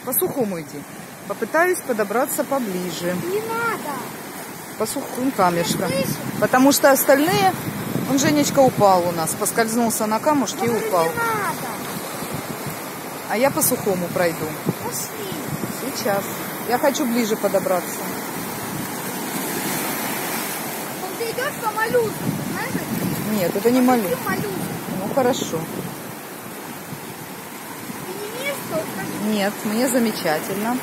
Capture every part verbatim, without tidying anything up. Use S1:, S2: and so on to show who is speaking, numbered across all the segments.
S1: По сухому иди. Попытаюсь подобраться поближе.
S2: Не надо.
S1: По сухому камешкам. Потому что остальные... Он, Женечка, упал у нас. Поскользнулся на камушке и упал.
S2: Не надо.
S1: А я по сухому пройду.
S2: Пошли.
S1: Сейчас. Я хочу ближе подобраться.
S2: Он ты идешь по моллюску, знаешь?
S1: Нет, это не моллюск.
S2: Моллюск.
S1: Ну, хорошо.
S2: Ты не имеешь что? Скажи.
S1: Нет, мне замечательно.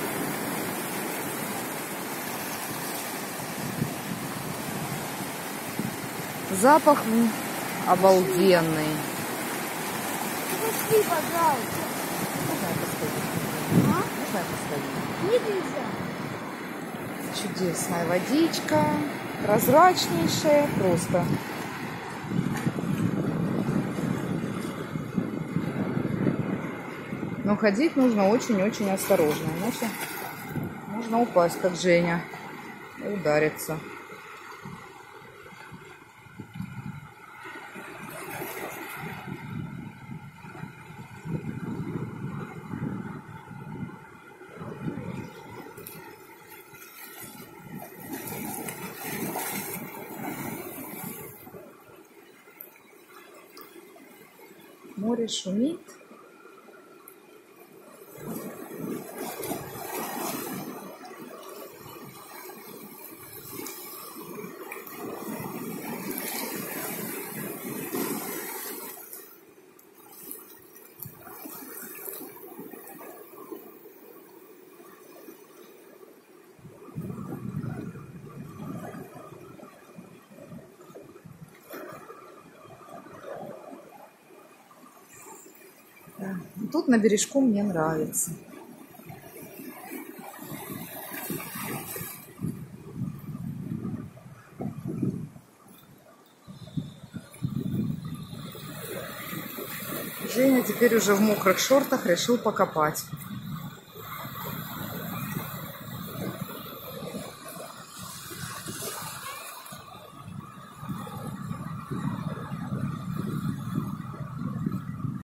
S1: Запах обалденный.
S2: Пошли, пожалуйста.
S1: Можно я посходить?
S2: А?
S1: Можно я посходить?
S2: Нет, нельзя.
S1: Чудесная водичка. Прозрачнейшая просто. Но ходить нужно очень-очень осторожно. Иначе можно упасть, как Женя. И удариться. Море шумит. Да. Тут на бережку мне нравится. Женя теперь уже в мокрых шортах решил покопать.